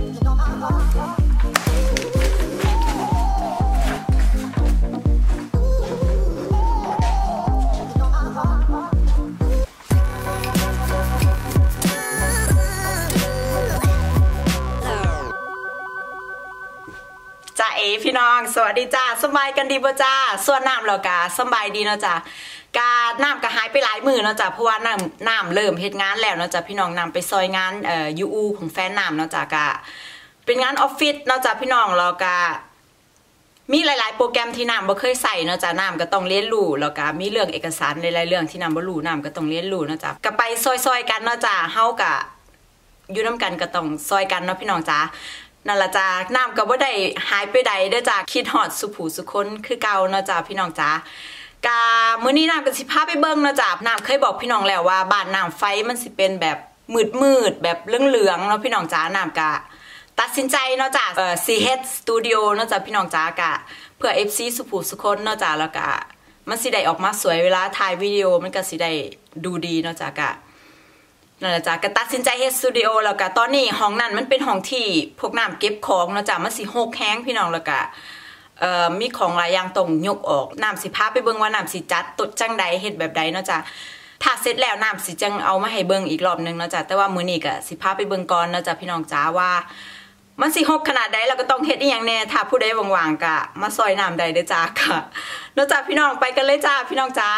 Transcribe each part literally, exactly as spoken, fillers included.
จ้าเอพี่น้องสวัสดีจ้าสบายกันดีบ่จ้าส่วนน้ำเรากะสบายดีเนาะจ้ากาน้ำก็หายไปหลายมือเนาะจ้าเพราะว่าน้ำน้ำเริ่มเฮ็ดงานแล้วเนาะจ้าพี่น้องนำไปซอยงานเอ่อยูอูของแฟนน้ำเนาะจ้ากะเป็นงานออฟฟิศเนาะจ้าพี่น้องเรากะมีหลายๆโปรแกรมที่น้ำบ่เคยใส่เนาะจ้าน้ำก็ต้องเรียนรู้แล้วก็มีเรื่องเอกสารหลายๆเรื่องที่น้ำบ่รู้น้ำก็ต้องเรียนรู้เนาะจ้าก็ไปซอยๆกันเนาะจ้าเฮากะอยู่น้ำกันก็ต้องซอยกันเนาะพี่น้องจ้านั่นละจ้าน้ำก็บ่ได้หายไปใดเด้อจ้าคิดฮอดสุผู้สุคนคือเก่าเนาะจ้าพี่น้องจ้ากามื้อนี้น้ำก็สิพาไปเบิ่งเนาะจ้าน้ำเคยบอกพี่น้องแล้วว่าบ้านน้ำไฟมันสิเป็นแบบมืดๆแบบเหลืองๆเนาะพี่น้องจ้าน้ำก็ตัดสินใจเนาะจ้าเอ่อ ซี เอช Studio เนาะจ้าพี่น้องจ้ากะเพื่อ เอฟ ซี สุผู้สุคนเนาะจ้าแล้วก็มันสิได้ออกมาสวยเวลาถ่ายวิดีโอมันก็สิได้ดูดีเนาะจ้ากะนั่นแหละจ้ะก็ตัดสินใจเฮ็ดสตูดิโอแล้วก็ตอนนี้ห้องนั้นมันเป็นห้องที่พวกน้ำเก็บของเนาะจ้ะมันสิหกแห้งพี่น้องแล้วก็เอ่อมีของหลายอย่างต้องยกออกน้ำสิพาไปเบิ่งว่าน้ำสิจัดตดจังใดเฮ็ดแบบใดเนาะจ้ะถ้าเสร็จแล้วน้ำสิจังเอามาให้เบิ่งอีกรอบนึงเนาะจ้ะแต่ว่ามื้อนี้ก็สิพาไปเบิ่งก่อนเนาะจ้ะพี่น้องจ้าว่ามันสิหกขนาดใดเราก็ต้องเฮ็ดอีหยังแน่ถ้าผู้ใดว่างๆก็มาซอยน้ำใดเด้อจ้าค่ะเนาะจ้ะพี่น้องไปกันเลยจ้าพี่น้องจ้า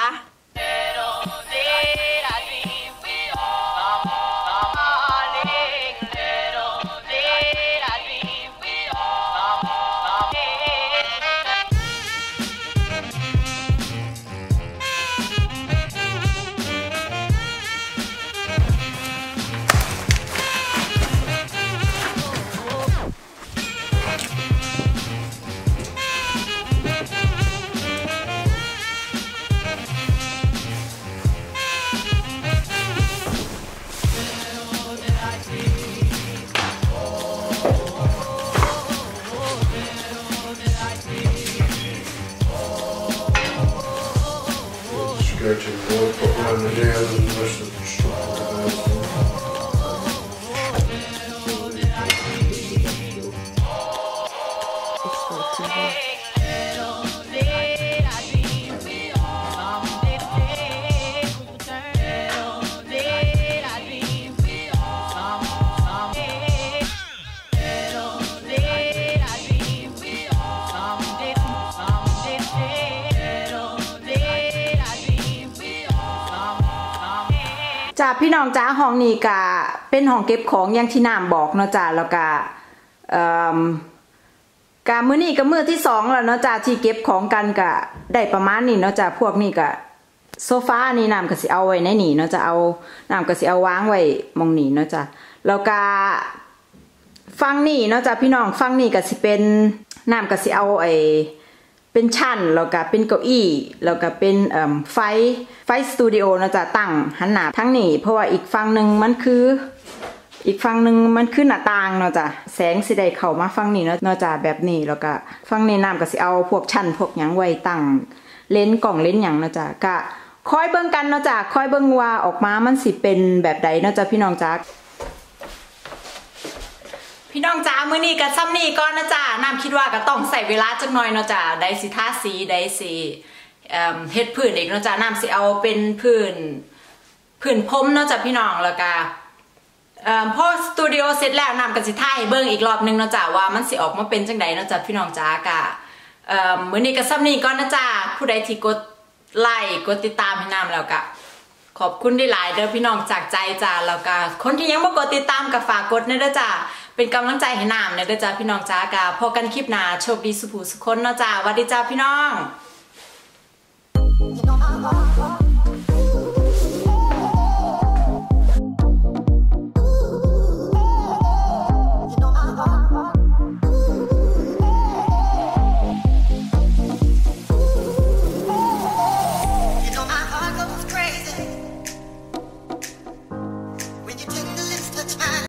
Gerçekten o toplarını yazın başlamıştım. จ้าพี่น้องจ้าห้องนี้ก็เป็นห้องเก็บของอย่างที่น้ำบอกเนาะจ้าแล้วก็เอ่อกะมื้อนี้ก็มื้อที่สองแล้วเนาะจ้าที่เก็บของกันก็ได้ประมาณนี้เนาะจ้าพวกนี้ก็โซฟานี่น้ำก็สิเอาไว้ในนี่เนาะจะเอาน้ำก็สิเอาวางไว้มองนี่เนาะจ้าแล้วก็ฟังนี่เนาะจ้าพี่น้องฟังนี่ก็สิเป็นน้ำก็สิเอาไอ้เป็นชั้นแล้วก็เป็นเก้าอี้แล้วก็เป็นเอ่อไฟไฟสตูดิโอเนาะจ้ะตั้งหันหน้าทั้งนี้เพราะว่าอีกฝั่งหนึ่งมันคืออีกฝั่งหนึ่งมันคือหน้าต่างเนาะจ้ะแสงสิได้เข้ามาฝั่งนี้เนาะเนาะจ้ะแบบนี้แล้วก็ฝั่งนี้น้ำก็สิเอาพวกชั้นพวกหยังไว้ตั้งเลนส์กล่องเลนส์หยังเนาะจ้ะก็คอยเบิ่งกันเนาะจ้ะคอยเบิ่งว่าออกมามันสิเป็นแบบใดเนาะจ้ะพี่น้องจ้ะพี่น้องจ้ามื้อนี้กับซ้ำนี่ก่อนนะจ้าน้ำคิดว่าก็ต้องใส่เวลาจักหน่อยเนาะจ้าได้สิทาสีได้สิเอ่อเฮ็ดพื้นอีกเนาะจ้าน้ำสิเอาเป็นพื้นพื้นพรมเนาะจ้าพี่น้องแล้วก็เอ่อพอสตูดิโอเสร็จแล้วน้ำก็สิถ่ายให้เบิ่งอีกรอบนึงเนาะจ้าว่ามันสิออกมาเป็นจังไดเนาะจ้าพี่น้องจ้ากะเอ่อมื้อนี้กับซ้ำนี่ก่อนนะจ้าผู้ใดที่กดไลค์กดติดตามให้น้ำแล้วก็ขอบคุณที่หลายเด้อพี่น้องจากใจจ้าแล้วก็คนที่ยังไม่กดติดตามก็ฝากกดนะเด้อจ้าเป็นกำลังใจให้น้ำนะเด้อจ้าพี่น้องจ้ากะพอกันคลิปหน้าโชคดีสุขสุขคนเนาะจ้าสวัสดีจ้าพี่น้อง